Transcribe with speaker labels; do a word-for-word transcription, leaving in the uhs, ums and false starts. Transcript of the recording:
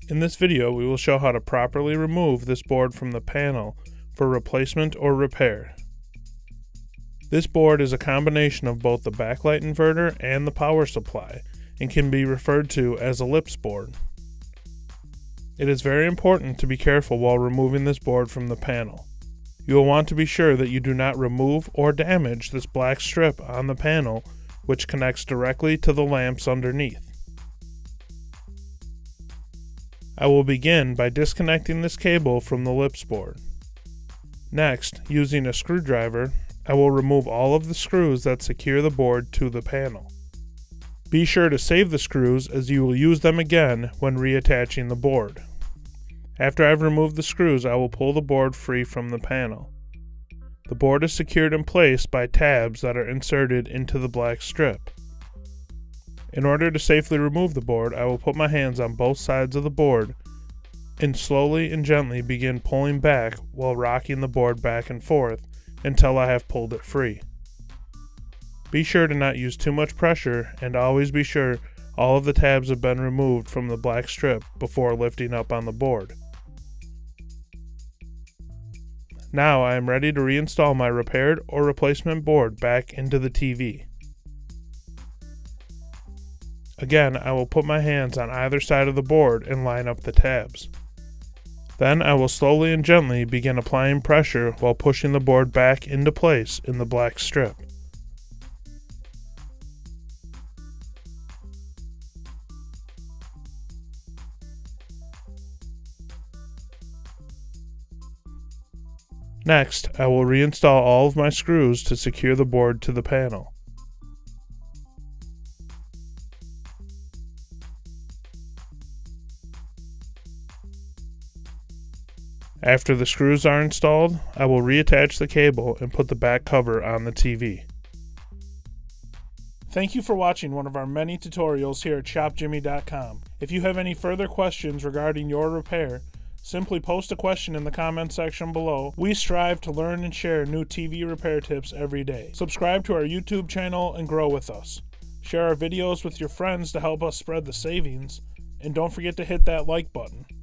Speaker 1: In this video, we will show how to properly remove this board from the panel for replacement or repair. This board is a combination of both the backlight inverter and the power supply and can be referred to as a lips board. It is very important to be careful while removing this board from the panel. You will want to be sure that you do not remove or damage this black strip on the panel, which connects directly to the lamps underneath. I will begin by disconnecting this cable from the lips board. Next, using a screwdriver, I will remove all of the screws that secure the board to the panel. Be sure to save the screws as you will use them again when reattaching the board. After I've removed the screws, I will pull the board free from the panel. The board is secured in place by tabs that are inserted into the black strip. In order to safely remove the board, I will put my hands on both sides of the board and slowly and gently begin pulling back while rocking the board back and forth until I have pulled it free. Be sure to not use too much pressure and always be sure all of the tabs have been removed from the black strip before lifting up on the board. Now I am ready to reinstall my repaired or replacement board back into the T V. Again, I will put my hands on either side of the board and line up the tabs. Then I will slowly and gently begin applying pressure while pushing the board back into place in the black strip. Next, I will reinstall all of my screws to secure the board to the panel. After the screws are installed, I will reattach the cable and put the back cover on the T V. Thank you for watching one of our many tutorials here at Shop Jimmy dot com. If you have any further questions regarding your repair, simply post a question in the comment section below. We strive to learn and share new T V repair tips every day. Subscribe to our YouTube channel and grow with us. Share our videos with your friends to help us spread the savings, and don't forget to hit that like button.